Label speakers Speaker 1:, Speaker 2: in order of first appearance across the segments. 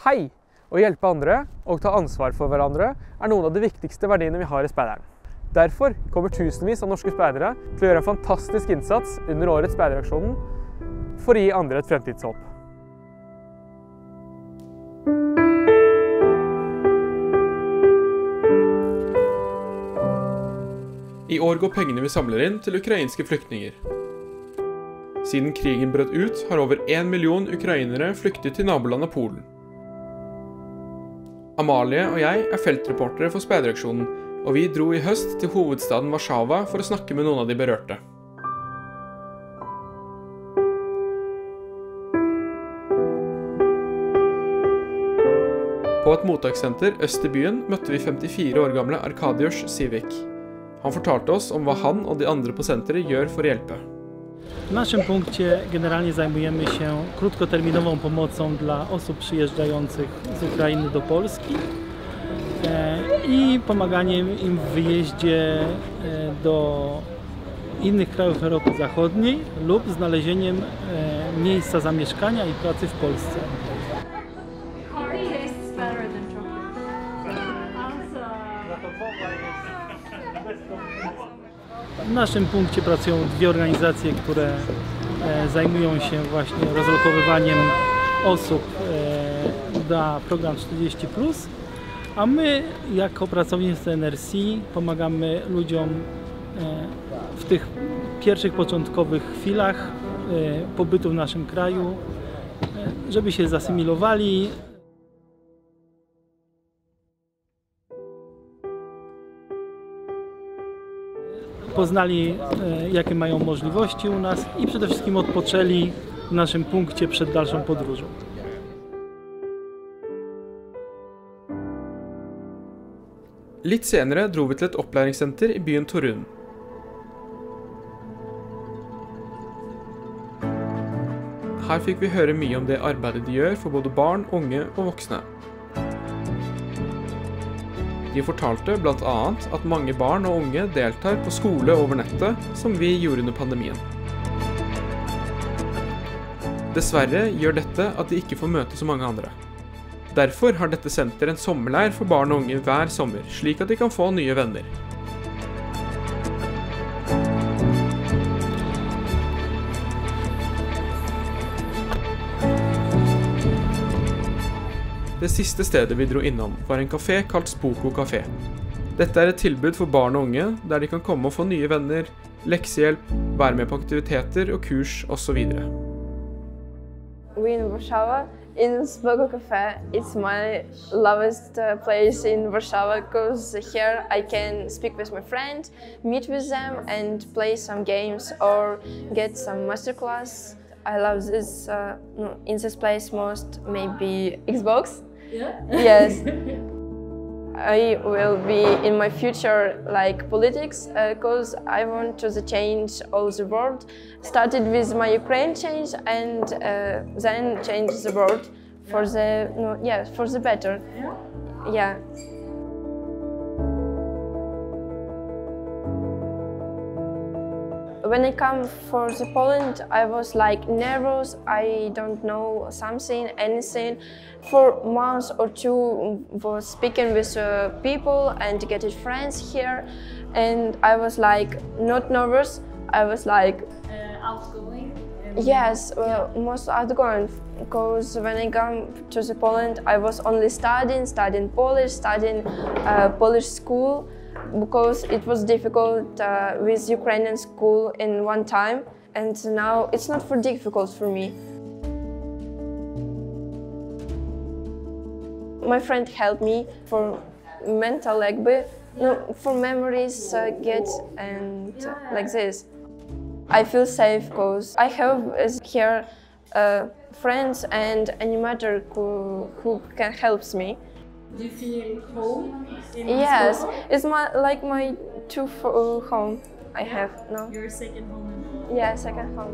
Speaker 1: hei! Å hjelpe andre og ta ansvar for hverandre er noen av de viktigste verdiene vi har i speideren. Derfor kommer tusenvis av norske speidere til å gjøre en fantastisk innsats under årets speideraksjonen for å gi andre et fremtidshåp.
Speaker 2: I år går pengene vi samler inn til ukrainske flyktninger. Siden krigen brøt ut, har over 1 million ukrainere flyktet til nabolandet Polen. Amalie og jeg er feltreportere for speideraksjonen, og vi dro i høst til hovedstaden Warszawa for å snakke med noen av de berørte. På et mottakssenter øst i byen møtte vi 54 år gamle Arkadiusz Sivik. Han fortalte oss om hva han og de andre på senteret gjør for å hjelpe.
Speaker 3: W naszym punkcie generalnie zajmujemy się krótkoterminową pomocą dla osób przyjeżdżających z Ukrainy do Polski i pomaganiem im w wyjeździe do innych krajów Europy Zachodniej lub znalezieniem miejsca zamieszkania i pracy w Polsce. W naszym punkcie pracują dwie organizacje, które zajmują się właśnie rozlokowywaniem osób na program 40+, a my jako pracownicy NRC pomagamy ludziom w tych pierwszych początkowych chwilach pobytu w naszym kraju, żeby się zasymilowali. Poznali, jakie mają możliwości u nas i przede wszystkim odpoczęli w naszym punkcie przed dalszą podróżą.
Speaker 2: Litt senere dro vi til et opplæringssenter i byen Torun. Her fikk vi høre mye om det arbeidet de gjør for både barn, unge og voksne. De fortalte blant annet at mange barn og unge deltar på skole over nettet, som vi gjorde under pandemien. Dessverre gjør dette at de ikke får møte så mange andre. Derfor har dette senteret en sommerleir for barn og unge hver sommer, slik at de kan få nye venner. Det siste stedet vi dro innom var en kafé kalt Spoko Café. Dette er et tilbud for barn og unge, der de kan komme og få nye venner, leksehjelp, være med på aktiviteter og kurs osv.
Speaker 4: We in Warszawa, in Spoko Café, it's my lovest place in Warszawa because here I can speak with my friends, meet with them and play some games or get some masterclass. I love this, in this place most, maybe Xbox. Yeah? Yes. I will be in my future like politics because I want to change all the world. Started with my Ukraine change and then change the world for the for the better. Yeah. When I come for the Poland, I was like nervous. I don't know anything. For months or two, was speaking with people and getting friends here, and I was like not nervous. I was like
Speaker 5: outgoing.
Speaker 4: Yes, well, most outgoing. Because when I come to the Poland, I was only studying Polish, studying Polish school. Because it was difficult with Ukrainian school in one time, and now it's not for difficult for me. My friend helped me for mental for memories get and like this. I feel safe because I have here friends and animator who can help me.
Speaker 5: Do you feel home?
Speaker 4: Yes, it's my home I have now.
Speaker 5: Your second home in Poland?
Speaker 4: Yeah, second home.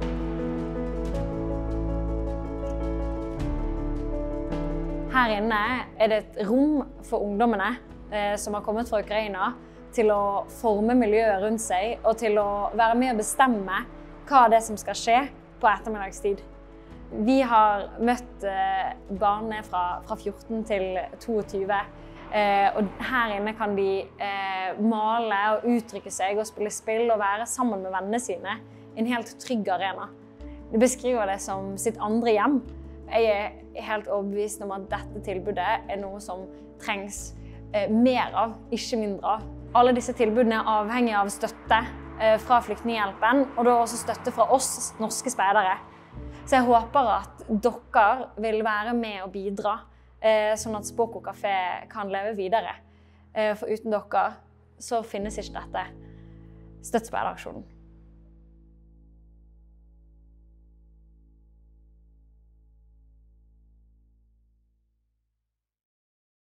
Speaker 6: Her inne er det et rom for ungdommene som har kommet fra Ukraina til å forme miljøet rundt seg og til å være med å bestemme hva det er som skal skje på ettermiddagstid. Vi har møtt barn fra 14 til 22, og her inne kan de male og uttrykke seg og spille spill og være sammen med vennene sine i en helt trygg arena. De beskriver det som sitt andre hjem. Jeg er helt overbevist om at dette tilbudet er noe som trengs mer av, ikke mindre av. Alle disse tilbudene er avhengig av støtte fra Flyktninghjelpen, og da også støtte fra oss norske speidere. Så jeg håper at dere vil være med og bidra, sånn at Spoko Kafé kan leve videre. For uten dere så finnes ikke dette. Støtt speideraksjonen.